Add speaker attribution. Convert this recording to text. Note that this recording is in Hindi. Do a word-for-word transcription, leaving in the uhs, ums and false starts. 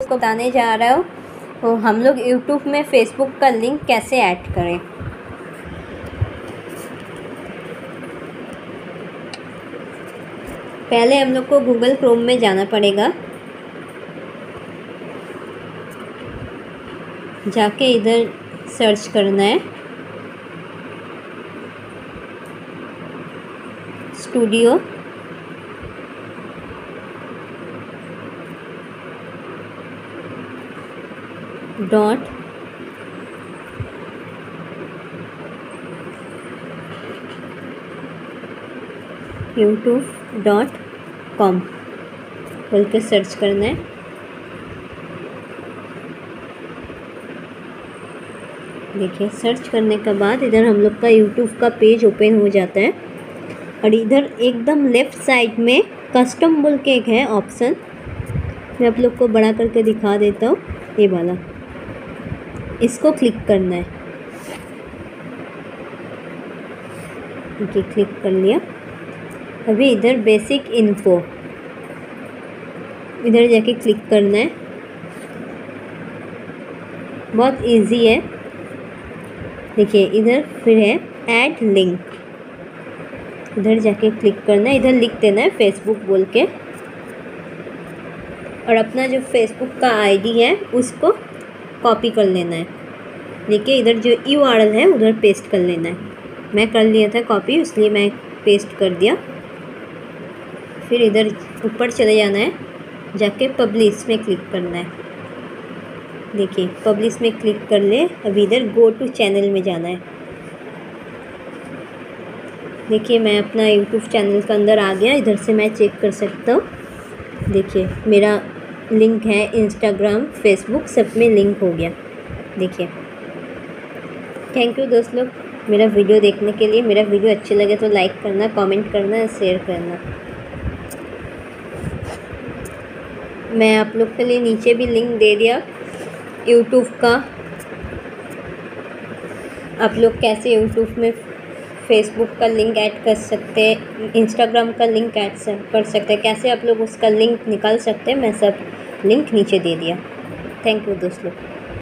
Speaker 1: को बताने जा रहा हूँ तो हम लोग यूट्यूब में फ़ेसबुक का लिंक कैसे ऐड करें। पहले हम लोग को गूगल क्रोम में जाना पड़ेगा। जाके इधर सर्च करना है studio dot YouTube dot com बोल के सर्च करना है। देखिए सर्च करने के बाद इधर हम लोग का यूट्यूब का पेज ओपन हो जाता है और इधर एकदम लेफ़्ट साइड में कस्टम बोल के एक है ऑप्शन। मैं आप लोग को बड़ा करके दिखा देता हूँ, ये वाला, इसको क्लिक करना है। ओके क्लिक कर लिया। अभी इधर बेसिक इन्फो इधर जाके क्लिक करना है। बहुत इजी है। देखिए इधर फिर है ऐड लिंक, इधर जाके क्लिक करना है। इधर लिख देना है फेसबुक बोल के और अपना जो फेसबुक का आईडी है उसको कॉपी कर लेना है। देखिए इधर जो यूआरएल है उधर पेस्ट कर लेना है। मैं कर लिया था कॉपी, इसलिए मैं पेस्ट कर दिया। फिर इधर ऊपर चले जाना है, जाके पब्लिश में क्लिक करना है। देखिए पब्लिश में क्लिक कर ले। अभी इधर गो टू चैनल में जाना है। देखिए मैं अपना यूट्यूब चैनल के अंदर आ गया। इधर से मैं चेक कर सकता हूँ। देखिए मेरा लिंक है इंस्टाग्राम, फेसबुक, सब में लिंक हो गया। देखिए थैंक यू दोस्त लोग मेरा वीडियो देखने के लिए। मेरा वीडियो अच्छे लगे तो लाइक करना, कमेंट करना, शेयर करना। मैं आप लोग के लिए नीचे भी लिंक दे दिया यूट्यूब का। आप लोग कैसे यूट्यूब में फेसबुक का लिंक ऐड कर सकते हैं, इंस्टाग्राम का लिंक ऐड कर सकते हैं, कैसे आप लोग उसका लिंक निकाल सकते हैं, मैं सब लिंक नीचे दे दिया। थैंक यू दोस्त लोग।